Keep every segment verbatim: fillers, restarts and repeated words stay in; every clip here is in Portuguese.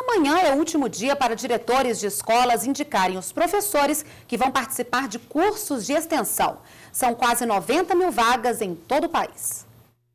Amanhã é o último dia para diretores de escolas indicarem os professores que vão participar de cursos de extensão. São quase noventa mil vagas em todo o país.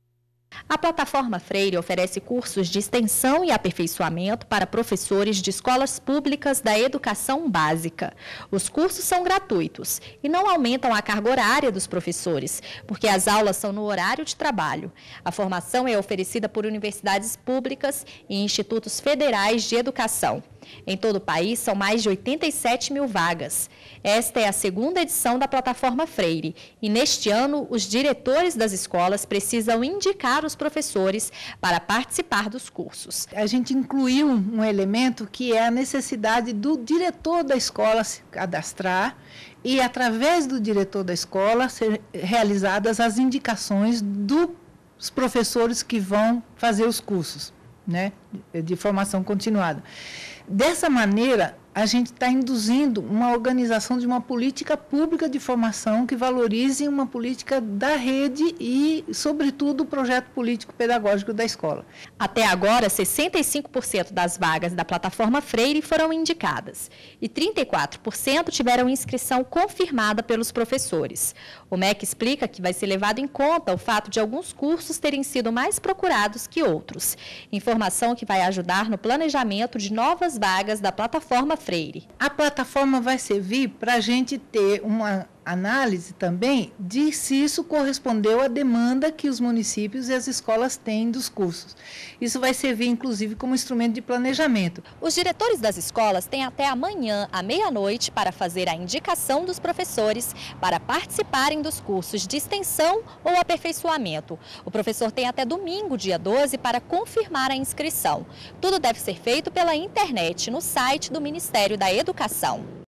A plataforma Freire oferece cursos de extensão e aperfeiçoamento para professores de escolas públicas da educação básica. Os cursos são gratuitos e não aumentam a carga horária dos professores, porque as aulas são no horário de trabalho. A formação é oferecida por universidades públicas e institutos federais de educação. Em todo o país, são mais de oitenta e sete mil vagas. Esta é a segunda edição da plataforma Freire e, neste ano, os diretores das escolas precisam indicar os professores para participar dos cursos. A gente incluiu um elemento que é a necessidade do diretor da escola se cadastrar e, através do diretor da escola, ser realizadas as indicações dos professores que vão fazer os cursos, né, de formação continuada. Dessa maneira, a gente está induzindo uma organização de uma política pública de formação que valorize uma política da rede e, sobretudo, o projeto político-pedagógico da escola. Até agora, sessenta e cinco por cento das vagas da plataforma Freire foram indicadas e trinta e quatro por cento tiveram inscrição confirmada pelos professores. O M E C explica que vai ser levado em conta o fato de alguns cursos terem sido mais procurados que outros. Informação que vai ajudar no planejamento de novas vagas da plataforma Freire. A plataforma vai servir para a gente ter uma análise também de se isso correspondeu à demanda que os municípios e as escolas têm dos cursos. Isso vai servir, inclusive, como instrumento de planejamento. Os diretores das escolas têm até amanhã, à meia-noite, para fazer a indicação dos professores para participarem dos cursos de extensão ou aperfeiçoamento. O professor tem até domingo, dia doze, para confirmar a inscrição. Tudo deve ser feito pela internet, no site do Ministério da Educação.